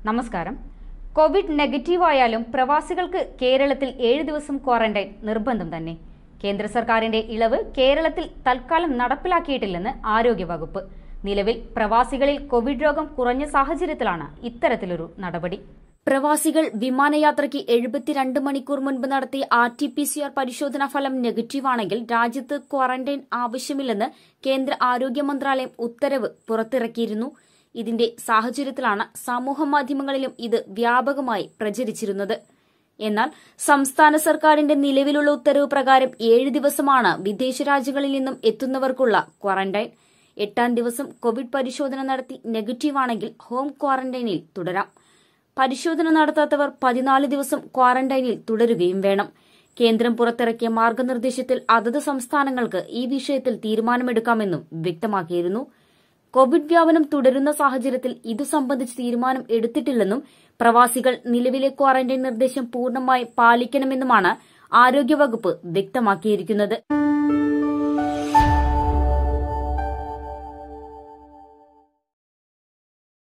നമസ്കാരം. കോവിഡ് നെഗറ്റീവായാലും പ്രവാസികൾക്ക് കേരളത്തിൽ 7 ദിവസം ക്വാറന്റൈൻ നിർബന്ധം തന്നെ. കേന്ദ്ര സർക്കാരിന്റെ ഇളവ് കേരളത്തിൽ തൽക്കാലം നടപ്പിലാക്കിയിട്ടില്ലെന്ന് ആരോഗ്യവകുപ്പ്. നിലവിൽ പ്രവാസികളിൽ കോവിഡ് രോഗം കുറഞ്ഞ സാഹചര്യത്തിലാണ് ഇത്തരത്തിലൊരു നടപടി. പ്രവാസികൾ വിമാനയാത്രയ്ക്ക് 72 മണിക്കൂർ മുൻപ് നടത്തിയ RT-PCR പരിശോധനാ ഫലം നെഗറ്റീവാണെങ്കിൽ രാജ്യത്ത് ക്വാറന്റൈൻ ആവശ്യമില്ലെന്ന് കേന്ദ്ര ആരോഗ്യ മന്ത്രാലയം ഉത്തരവ് പുറത്തിറക്കിയിരുന്നു. ഇതിന്റെ സാഹചര്യത്തിലാണ് സമൂഹമാധ്യമങ്ങളിലും ഇത് വ്യാപകമായി പ്രചരിച്ചിരുന്നത്. എന്നാൽ സംസ്ഥാന സർക്കാരിന്റെ നിലവിലുള്ള ഉത്തരവ് പ്രകാരം 7 ദിവസമാണ് വിദേശ രാജ്യങ്ങളിൽ നിന്നും എത്തുന്നവർക്കുള്ള ക്വാറന്റൈൻ. 8ാം ദിവസം കോവിഡ് പരിശോധന നടത്തി നെഗറ്റീവാണെങ്കിൽ ഹോം ക്വാറന്റൈനിൽ തുടരാം. പരിശോധന നടത്താത്തവർ 14 ദിവസം ക്വാറന്റൈനിൽ തുടരുകയും വേണം. കേന്ദ്രം പുറത്തിറക്കിയ മാർഗനിർദ്ദേശത്തിൽ അതത് സംസ്ഥാനങ്ങൾക്ക് ഈ വിഷയത്തിൽ തീരുമാനമെടുക്കാമെന്നും വ്യക്തമാക്കിയിരുന്നു. കോവിഡ് വ്യാപനം തുടരുന്ന സാഹചര്യത്തിൽ ഇതു സംബന്ധിച്ച് തീരുമാനം എടുത്തിട്ടില്ലെന്നും പ്രവാസികൾ നിലവിലെ ക്വാറന്റൈൻ നിർദ്ദേശം പൂർണ്ണമായി പാലിക്കണമെന്നുമാണ് ആരോഗ്യവകുപ്പ് വ്യക്തമാക്കിയിരിക്കുന്നത്.